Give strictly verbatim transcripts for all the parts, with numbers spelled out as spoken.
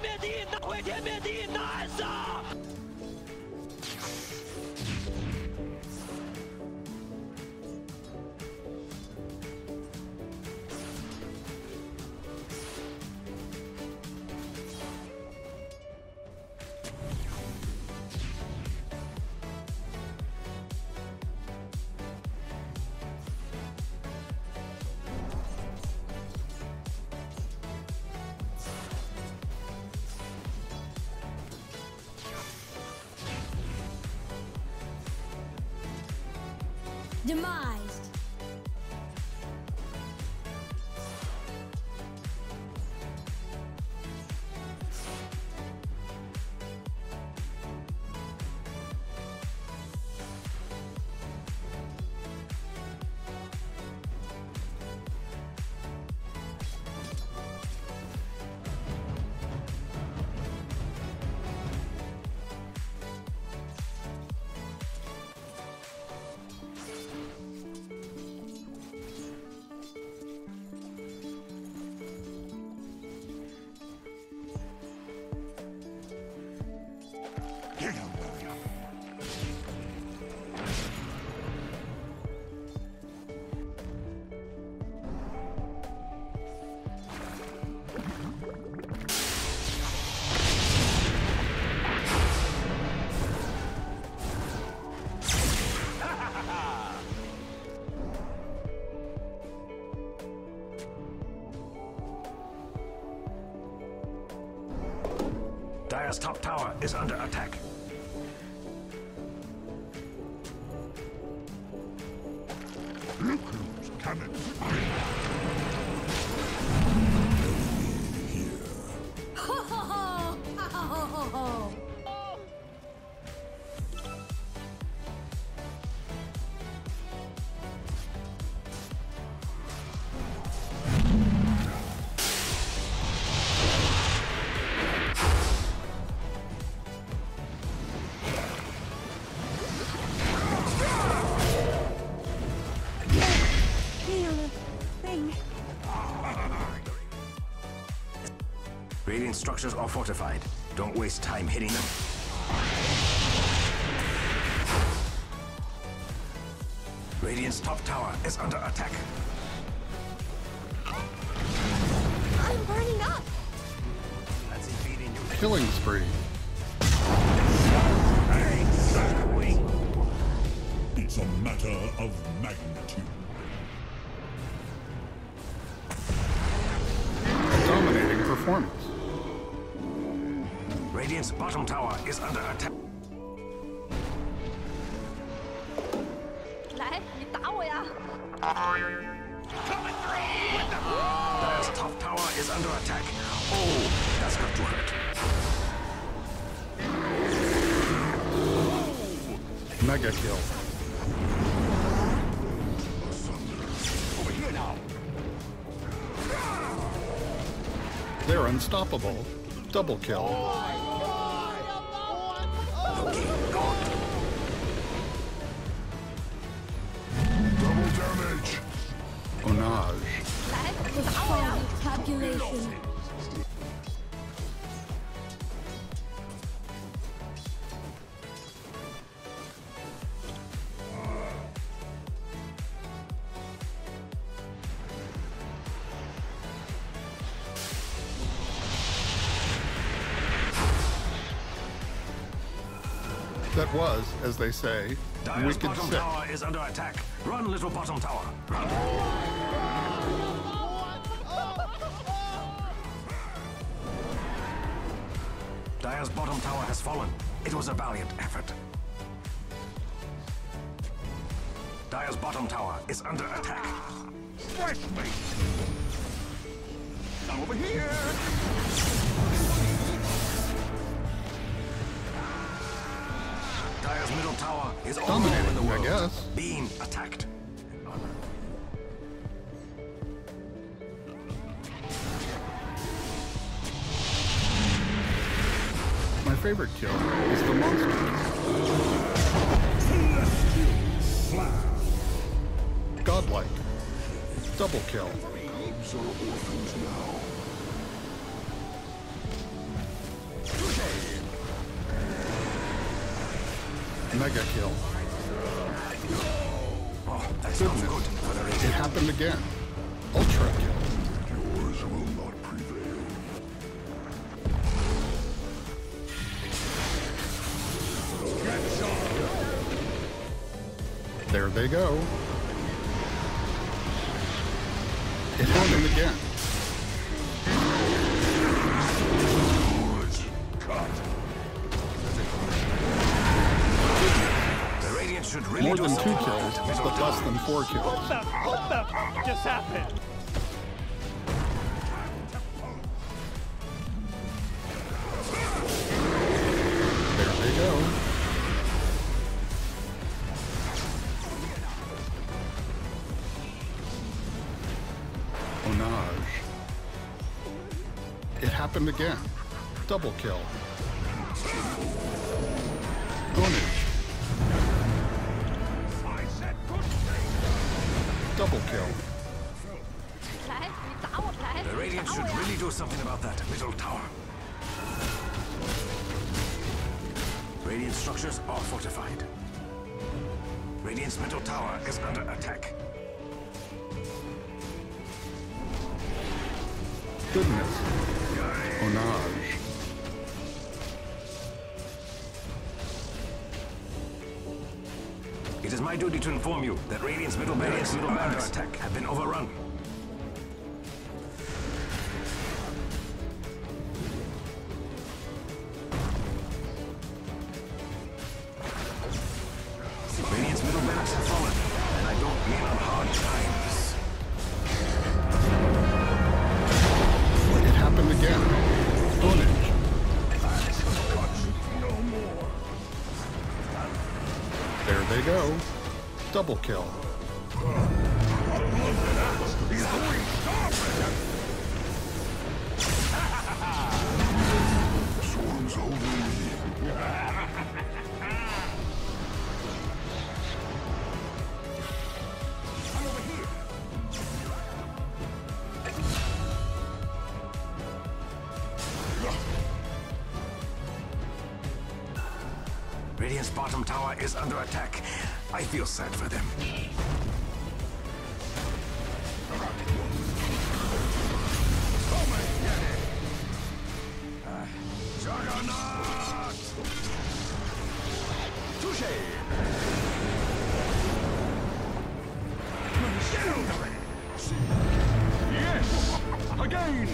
灭地，那毁天灭地，nice！ Demised. Dire's top tower is under attack. Look who's coming. Ho ho ho! Ha ha ho ho ho! Radiant structures are fortified. Don't waste time hitting them. Radiant's top tower is under attack. I'm burning up! That's impeding you. Killing spree. It's a matter of magnitude. Dominating performance. Radiant's bottom tower is under attack. 来，你打我呀！ Dire's top tower is under attack. Oh, that's got to hurt. Mega kill. Over here now. They're unstoppable. Double kill. Double damage. Onage. Tabulation. That was, as they say, Dire's wicked bottom sick. tower is under attack. Run, little bottom tower. Run. Dire's bottom tower has fallen. It was a valiant effort. Dire's bottom tower is under attack. Fresh meat. Over here. Dire's middle tower is all Dominating, over the world. I guess. Being attacked. My favorite kill is the monster. Godlike. Double kill. Mega kill. Oh, that's not Goodness. good for the It Radiant. happened again. Ultra kill. Yours will not prevail. There they go. It happened again. The Radiant should really More do than two something about kills, that middle but less tower. than four kills. What the, what the f just happened? There they go. Onage. It happened again. Double kill. Onage. Double kill. 来，你打我，来， The Radiant 打 should 我呀！ really do something about that middle tower. Radiant structures are fortified. Radiant's middle tower is under attack. Goodness. Onage. It is my duty to inform you that Radiant's middle barracks middle under attack have been overrun. Radiant's middle barracks have fallen, and I don't mean on hard times. It happened again. Onage. There they go. Double kill. Swarms over me. Radiant's bottom tower is under attack. I feel sad for them. Juggernaut! Touché! Yes! Again!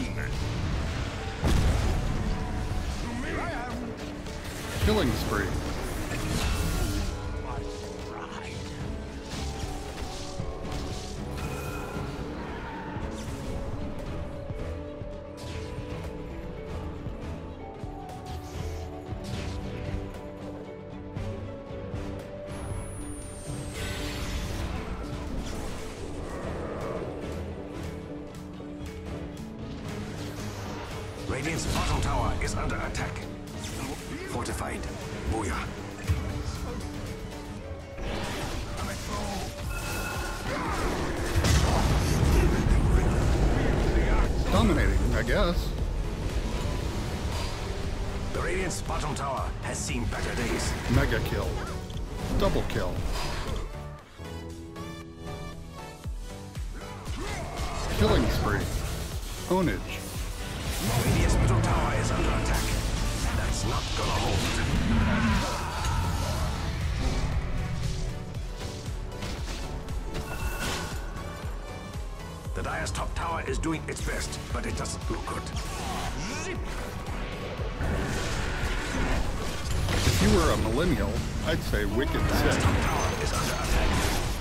Killing spree. Radiant's bottom tower is under attack. Fortified. Booyah. Dominating, I guess. The Radiant's bottom tower has seen better days. Mega kill. Double kill. Killing spree. Onage. Radiant's middle tower is under attack. That's not gonna hold. The Dire's top tower is doing its best, but it doesn't look good. If you were a millennial, I'd say wicked Dire's sick. top tower is under attack.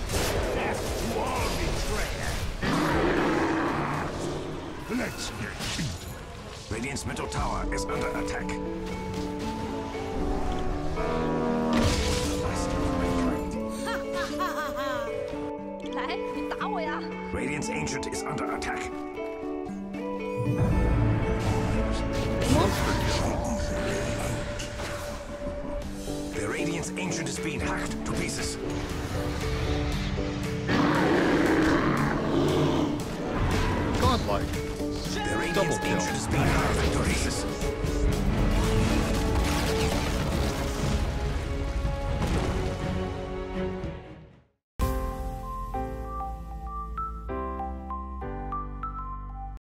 Let's get heated. Radiant's middle tower is under attack. 来，你打我呀！ Radiant's ancient is under attack. Monster kill. The Radiant's ancient is being hacked to pieces. Godlike. The Radiant's Double kill. ancient is being hacked to pieces.